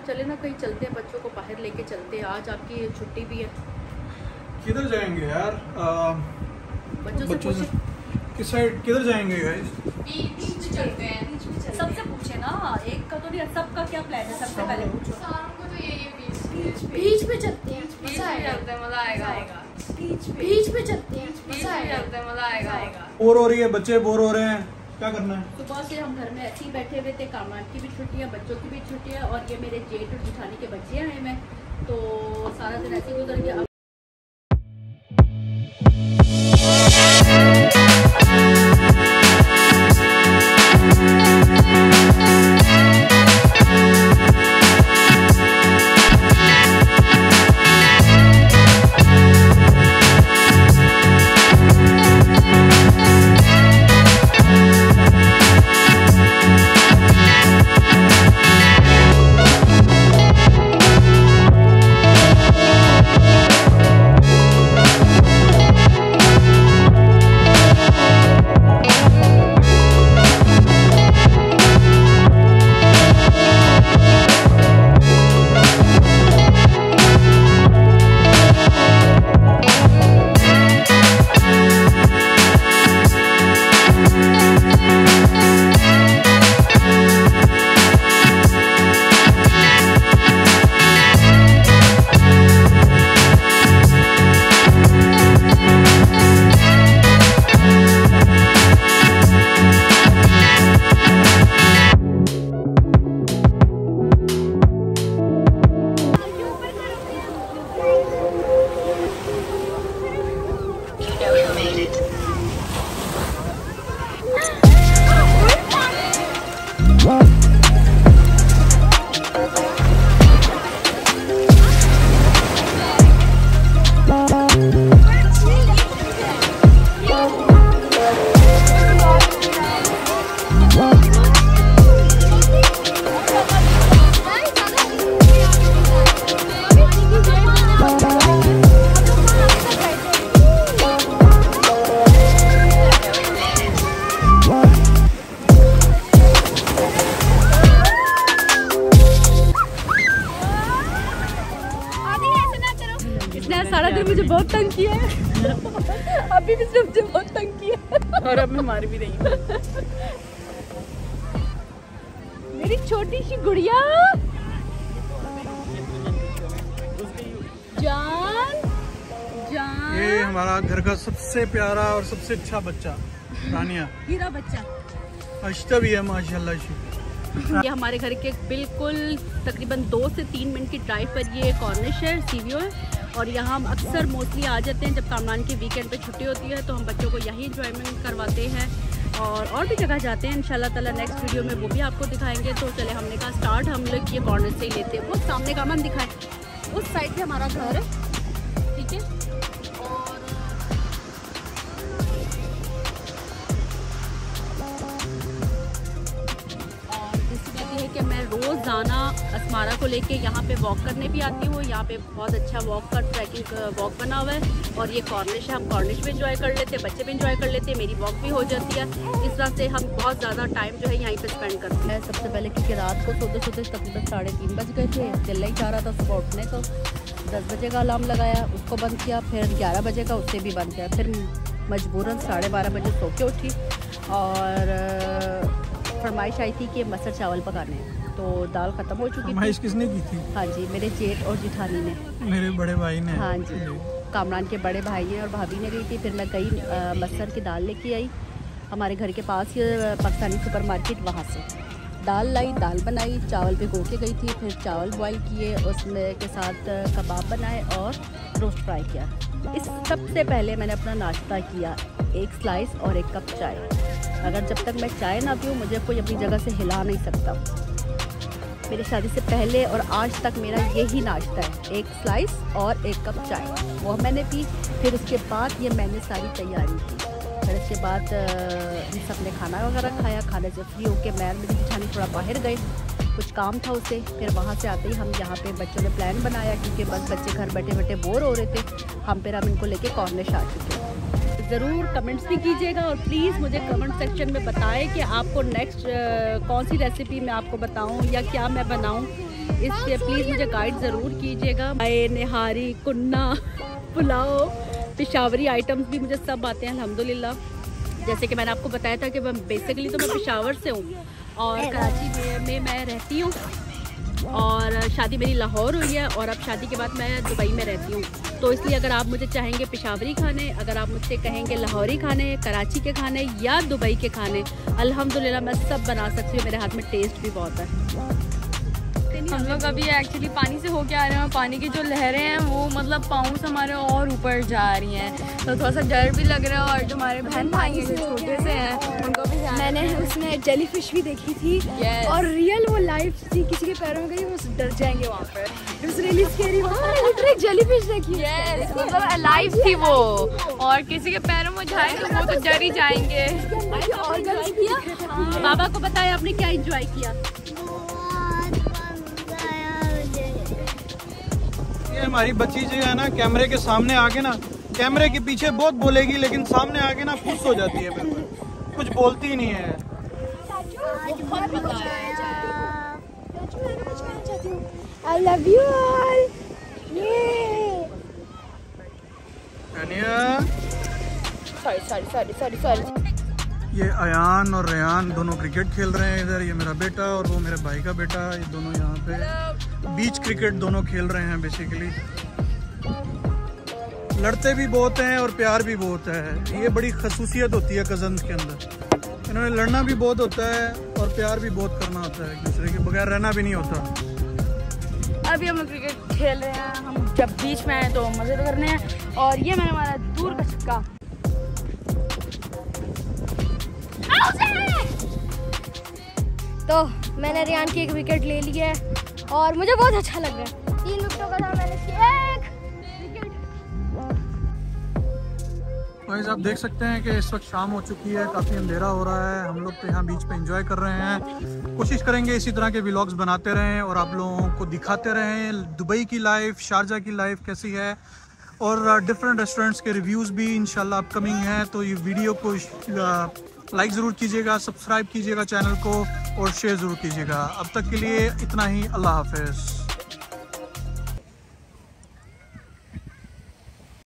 चले ना कहीं चलते हैं, बच्चों को बाहर लेके चलते हैं, आज आपकी छुट्टी भी है। किधर जाएंगे यार? बच्चों से किस साइड किधर जाएंगे गाइस? बीच चलते हैं। सबसे पूछे ना, एक का तो नहीं, सबका क्या प्लान है? सबसे पहले पूछो। शाम को तो यही है, बीच पे चलते हैं, बीच पे चलते हैं, मजा आएगा। बीच पे चलते हैं, बीच पे चलते हैं, मजा आएगा। बोर हो रही है, बच्चे बोर हो रहे हैं, क्या करना है? सुबह से हम घर में ऐसे ही बैठे हुए थे, कामरान की भी छुट्टियाँ, बच्चों की भी छुट्टियाँ, और ये मेरे जेठ और जेठानी के बच्चे आए हैं, तो सारा दिन ऐसे ही गुजर गया। सारा दिन मुझे बहुत तंग किया है, अभी भी मुझे बहुत तंग किया है, और अब मैं मार भी रही हूँ। मेरी छोटी सी गुड़िया जान जान। ये हमारा घर का सबसे प्यारा और सबसे अच्छा बच्चा रानिया, हीरा बच्चा, अश्ता भी है माशाल्लाह से। ये हमारे घर के बिल्कुल तकरीबन 2 से 3 मिनट की ड्राइव पर ये कॉर्निश है, सीवीओ है, और यहाँ हम अक्सर मोस्टली आ जाते हैं जब कामरान की वीकेंड पे छुट्टी होती है, तो हम बच्चों को यही इंजॉयमेंट करवाते हैं, और भी जगह जाते हैं इंशाल्लाह ताला। नेक्स्ट वीडियो में वो भी आपको दिखाएंगे। तो चले, हमने कहा स्टार्ट हम लोग ये कॉर्नर से ही लेते हैं। वो सामने का हम दिखाएं, उस साइड से हमारा घर है, ठीक है। कि मैं रोज़ाना अस्मारा को लेके यहाँ पे वॉक करने भी आती हूँ। यहाँ पे बहुत अच्छा वॉक का ट्रैकिंग वॉक बना हुआ है, और ये कॉर्निश है, हम कॉर्निश भी इंजॉय कर लेते हैं, बच्चे भी इंजॉय कर लेते हैं, मेरी वॉक भी हो जाती है। इस तरह से हम बहुत ज़्यादा टाइम जो है यहीं पे स्पेंड करते हैं। सबसे पहले क्योंकि रात को सोते सोते तकरीबन 3:30 बज गए थे, दिल नहीं चाह रहा था सुबह उठने को। 10 बजे का अलार्म लगाया, उसको बंद किया, फिर 11 बजे का उससे भी बंद किया, फिर मजबूरन 12:30 बजे सो के उठी, और फरमाइश आई थी कि मसर चावल पकाने हैं, तो दाल ख़त्म हो चुकी थी। किसने की थी? हाँ जी, मेरे जेठ और जेठानी ने, मेरे बड़े भाई ने। हाँ जी, कामरान के बड़े भाई ने और भाभी ने गई थी। फिर मैं गई मसर की दाल लेके आई, हमारे घर के पास ही पाकिस्तानी सुपरमार्केट, वहाँ से दाल लाई, दाल बनाई, चावल भिगो के गई थी, फिर चावल बॉईल किए, उसमें के साथ कबाब बनाए और रोस्ट फ्राई किया। इस सबसे पहले मैंने अपना नाश्ता किया, 1 स्लाइस और 1 कप चाय। अगर जब तक मैं चाय ना पीऊँ मुझे कोई अपनी जगह से हिला नहीं सकता। मेरी शादी से पहले और आज तक मेरा यही नाश्ता है, 1 स्लाइस और 1 कप चाय, वो मैंने पी। फिर उसके बाद ये मैंने सारी तैयारी की, फिर उसके बाद इन सब ने खाना वगैरह खाया। खाने से फ्री होके मैं मेरी जेठानी थोड़ा बाहर गए, कुछ काम था उसे। फिर वहाँ से आते ही हम यहाँ पे बच्चों ने प्लान बनाया, क्योंकि बस बच्चे घर बैठे बैठे बोर हो रहे थे, हम इनको लेके कॉर्निश आ चुके हैं। ज़रूर कमेंट्स भी कीजिएगा, और प्लीज़ मुझे कमेंट सेक्शन में बताएं कि आपको नेक्स्ट कौन सी रेसिपी मैं आपको बताऊं या क्या मैं बनाऊं। इसलिए प्लीज़ मुझे गाइड ज़रूर कीजिएगा। निहारी, कुन्ना, पुलाव, पेशावरी आइटम्स भी मुझे सब आते हैं अल्हम्दुलिल्लाह। जैसे कि मैंने आपको बताया था कि बेसिकली तो मैं पेशावर से हूँ और कराची में मैं रहती हूँ और शादी मेरी लाहौर हुई है और अब शादी के बाद मैं दुबई में रहती हूँ। तो इसलिए अगर आप मुझे चाहेंगे पेशावरी खाने, अगर आप मुझसे कहेंगे लाहौरी खाने, कराची के खाने या दुबई के खाने, अल्हम्दुलिल्लाह मैं सब बना सकती हूँ। मेरे हाथ में टेस्ट भी बहुत है। हम लोग अभी एक्चुअली पानी से होके आ रहे हैं। पानी की जो लहरें हैं वो मतलब पाँव से हमारे और ऊपर जा रही हैं, तो थोड़ा सा डर भी लग रहा है। और जो हमारे बहन भाई हैं जो छोटे से हैं उनको भी मैंने उसमें जेली फिश भी देखी थी Yes. और रियल वो लाइफ थी, किसी के पैरों में गई वो डर जाएंगे वहाँ पर। It was really scary. वहाँ लिटरली जेली फिश देखी। Yes, मतलब अलाइव थी वो, और किसी के पैरों में जाए तो वो तो डर ही जाएंगे। बाबा को बताया आपने क्या एंजॉय किया? ये हमारी बच्ची जो है ना, कैमरे के सामने आके ना, कैमरे के पीछे बहुत बोलेगी लेकिन सामने आके ना खुश हो जाती है, बिल्कुल कुछ बोलती ही नहीं है। I love you all. Sorry. ये अयान और रेयान दोनों क्रिकेट खेल रहे हैं इधर। ये मेरा बेटा और वो मेरे भाई का बेटा, ये दोनों यहाँ पे बीच क्रिकेट दोनों खेल रहे हैं। बेसिकली लड़ते भी बहुत हैं और प्यार भी बहुत है। ये बड़ी खसूसियत होती है कजन्स के अंदर। इन्होंने लड़ना भी बहुत होता है और प्यार भी बहुत करना होता है, एक दूसरे के बगैर रहना भी नहीं होता। अभी हम लोग क्रिकेट खेल रहे हैं। हम जब बीच में आए तो मजे तो करने हैं। और ये मैंने हमारा दूर का छक्का। तो मैंने रियान की एक विकेट ले ली है और मुझे बहुत अच्छा लग रहा है। 3 विकेटों का था, मैंने इसकी एक विकेट। गाइस आप देख सकते हैं कि इस वक्त शाम हो चुकी है, काफ़ी अंधेरा हो रहा है। हम लोग तो यहाँ बीच पे एंजॉय कर रहे हैं। कोशिश करेंगे इसी तरह के व्लॉग्स बनाते रहें और आप लोगों को दिखाते रहें दुबई की लाइफ, शारजा की लाइफ कैसी है, और डिफरेंट रेस्टोरेंट्स के रिव्यूज़ भी इंशाल्लाह अपकमिंग हैं। तो ये वीडियो को लाइक ज़रूर कीजिएगा, सब्सक्राइब कीजिएगा चैनल को और शेयर ज़रूर कीजिएगा। अब तक के लिए इतना ही। अल्लाह हाफ़िज़।